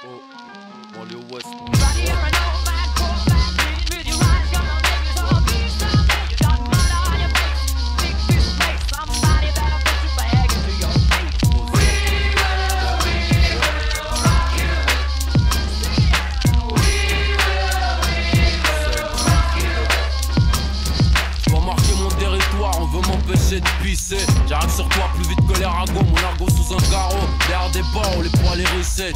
Oh, on est au West. De pisser, j'arrive sur toi plus vite que les ragots. Mon argot sous un carreau, derrière des barreaux, les poils hérissés.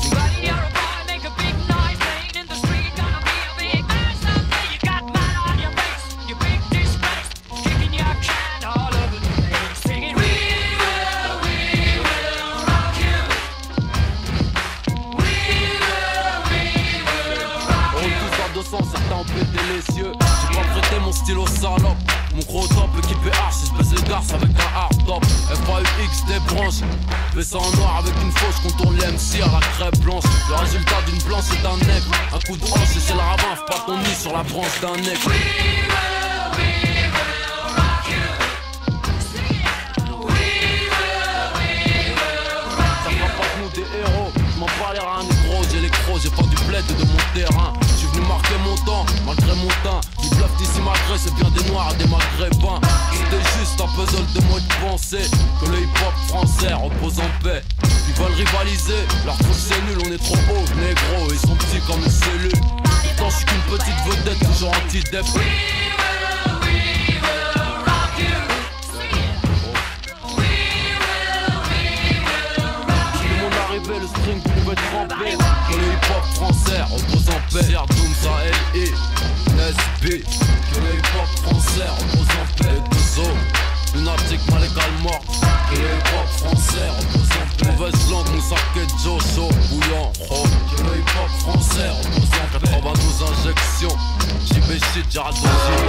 Certains ont pété les cieux. J'ai pas prêté mon stylo salope. Mon gros top, l'équipe est archi, je baisse les garces avec un hard top. FAUX des branches, fais ça en noir avec une fauche, contourne les MC à la crêpe blanche. Le résultat d'une planche c'est un nec. Un coup de hanche et c'est le ravin, faut pas qu'on nid sur la branche d'un nec. Ça fera pas que nous des héros, je m'en parlerai à un négro, j'ai les crocs, j'ai pas du bled de mon terrain. J'suis venu marquer mon temps, malgré mon teint. Ils bluffent ici malgré, c'est bien des noirs et des maghrébins. C'était juste un puzzle de moi de penser que le hip-hop français repose en paix. Ils veulent rivaliser, leur truc c'est nul, on est trop haut, négro, ils sont petits comme une cellule. Pourtant j'suis qu'une petite vedette, toujours anti-dep. Le string pouvait tremper que le hip-hop français repose en paix. Doom, ça L.I. Nesby. Que le hip-hop français repose en paix. Les deux os, lunatique, malégal mort. Que le hip-hop français repose en paix. Mauvaise langue, Moussaka, Joe, bouillant, oh. Que le hip-hop français repose en paix. 92 injections, JB shit, Jared Dozier.